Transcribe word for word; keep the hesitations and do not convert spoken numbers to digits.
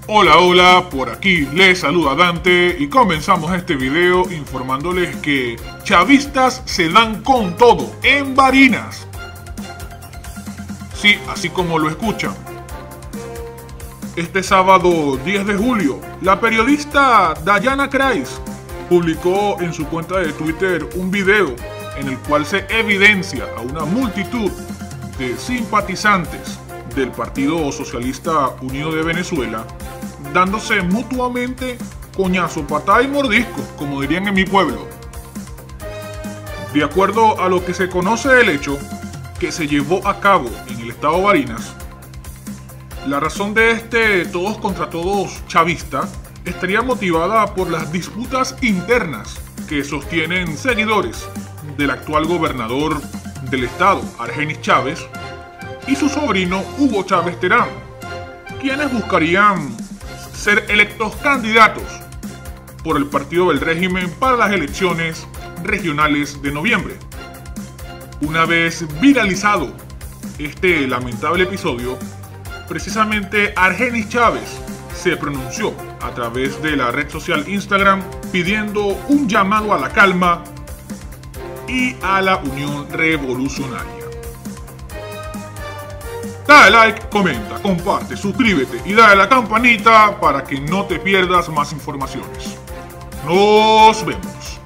Hola, hola, por aquí les saluda Dante y comenzamos este video informándoles que chavistas se dan con todo en Barinas. Sí, así como lo escuchan. Este sábado diez de julio, la periodista Dayana Kreis publicó en su cuenta de Twitter un video en el cual se evidencia a una multitud de simpatizantes del Partido Socialista Unido de Venezuela dándose mutuamente coñazo, patada y mordisco, como dirían en mi pueblo. De acuerdo a lo que se conoce del hecho que se llevó a cabo en el estado Barinas, la razón de este todos contra todos chavista estaría motivada por las disputas internas que sostienen seguidores del actual gobernador del estado, Argenis Chávez, y su sobrino Hugo Chávez Terán, quienes buscarían ser electos candidatos por el partido del régimen para las elecciones regionales de noviembre. Una vez viralizado este lamentable episodio, precisamente Argenis Chávez se pronunció a través de la red social Instagram pidiendo un llamado a la calma y a la unión revolucionaria. Dale like, comenta, comparte, suscríbete y dale a la campanita para que no te pierdas más informaciones. Nos vemos.